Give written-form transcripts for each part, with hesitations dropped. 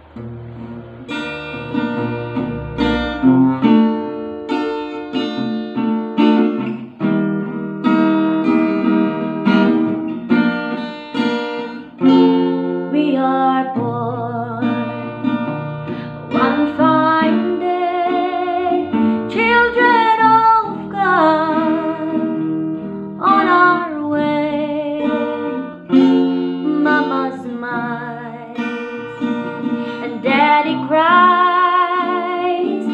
We are born one fine day, children of God, on our way. Mama smiles and Daddy cries,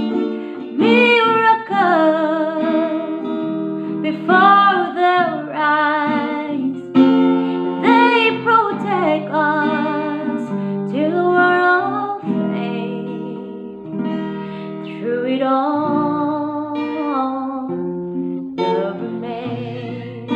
miracle before their eyes. They protect us till we're of age. Through it all, love remains.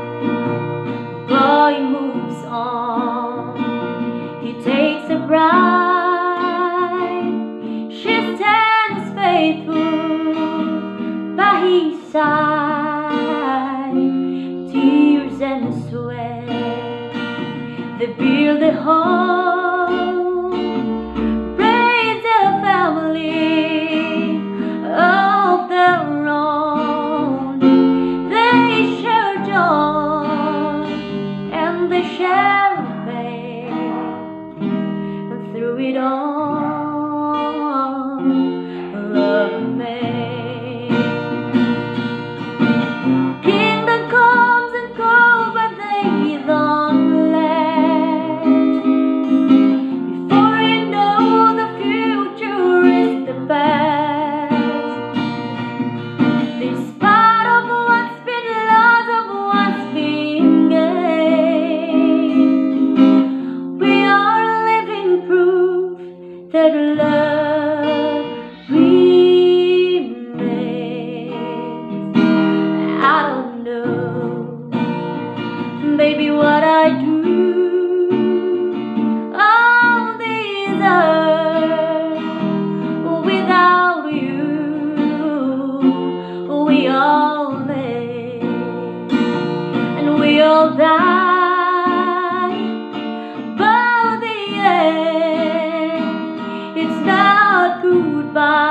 Boy moves on, he takes a bride. She stands faithful by his side. Tears and sweat, they build a home, raise a family of their own. They share joy and they share pain, and through it all, love remains. Kingdom comes and goes, but they don't last. Before you know, the future is the past. Despite of what's been lost, of what's been gained, we are living proof that love remains. I don't know, baby, what I do on this earth without you. We all live and we all die, but the end, it's not goodbye.